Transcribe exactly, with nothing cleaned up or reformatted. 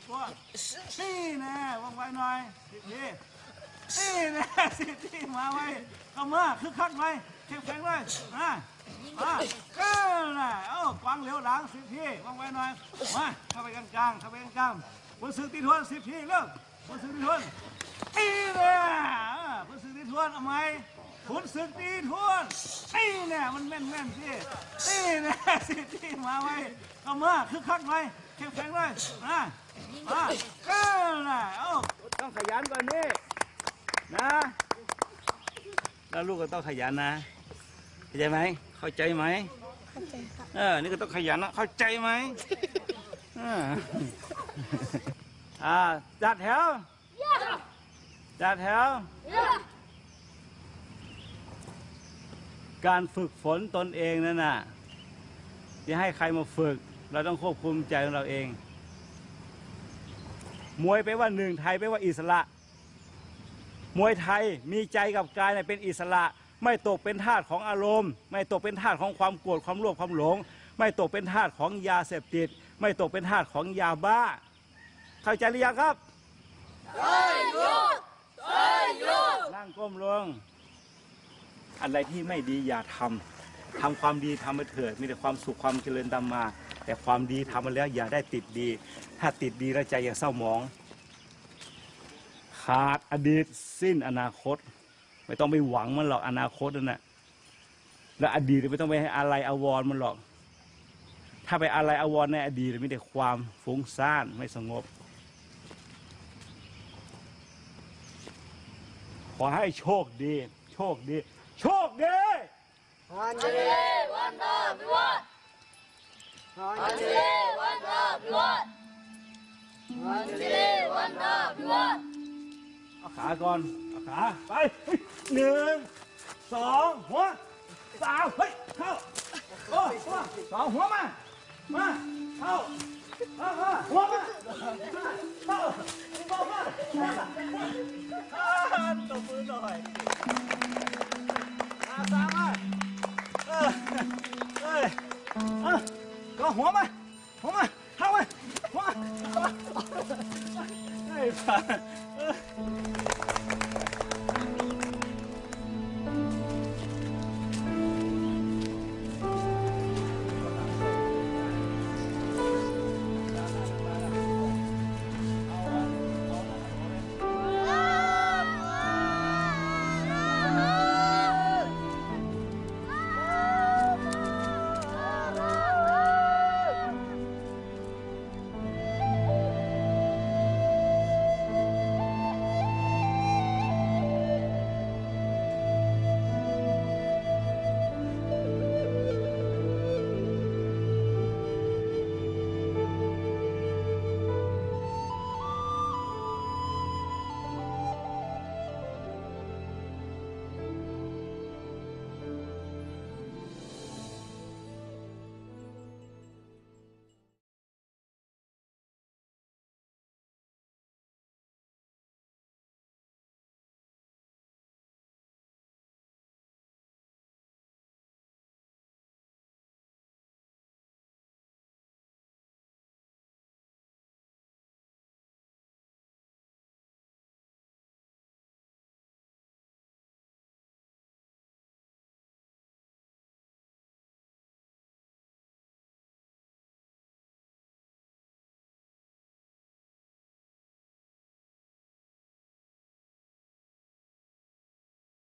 ตัวนี่แน่ว่องไวหน่อยสิบทีนี่แน่สิบทีมาไว้เข้ามาคึกคักไหมแข็งแข็งเลยมามาเออน่ะเอ้ากวางเหลียวหลังสิบทีว่องไวหน่อยมาเข้าไปกลางกลางเข้าไปกลางกลางบนสึกตีทวนสิบทีเร็วบนสึกตีทวนนี่แน่บนสึกตีทวนเอาไหมขุนศึกตีทวนนี่แน่มันแม่นแม่นสินี่แน่สิบทีมาไว้เข้ามาคึกคักไหมแข็งแข็งเลยมามาเออน่ะเอ้าต้องขยันกว่านี้นะแล้วลูกก็ต้องขยันนะเข้าใจไหมเข้าใจไหมเข้าใจครับเออนี่ก็ต้องขยันนะเข้าใจไหมอ่าจัดแถวจัดแถวการฝึกฝนตนเองนั่นน่ะจะให้ใครมาฝึกเราต้องควบคุมใจของเราเองมวยแปลว่าหนึ่งไทยแปลว่าอิสระมวยไทยมีใจกับกายเป็นอิสระไม่ตกเป็นทาสของอารมณ์ไม่ตกเป็นทาสของความโกรธความโลภความหลงไม่ตกเป็นทาสของยาเสพติดไม่ตกเป็นทาสของยาบ้าเข้าใจหรือยังครับใช่ลูกใช่ลูกนั่งก้มลงอะไรที่ไม่ดีอย่าทำทำความดีทำมาเถิดมีแต่ความสุขความเจริญตามมาแต่ความดีทำมาแล้วอย่าได้ติดดีถ้าติดดีแล้วใจอย่าเศร้าหมองขาดอดีตสิ้นอนาคตไม่ต้องไปหวังมันหรอกอนาคตนั่นแหละและอดีตไม่ต้องไปให้อะไรอาวรมันหรอกถ้าไปอะไรอาวรในอดีตมีแต่ความฟุ้งซ่านไม่สงบขอให้โชคดีโชคดีโชคดีวันเจริญวันตาพิวัตรวันเจริญวันตาพิวัตรวันเจริญวันตาพิวัตรเอาขาก่อนเอาขาไปหนึ่งสองหัวสามเฮ้ยเข้าโอ้หัวสองหัวมามาเข้าหัวมาเข้าเข้ามาตบมือหน่อยอาสามมาเออเอ้ยก็หัวมาหัวมาเข้ามาหัวมาเฮ้ยผ่าน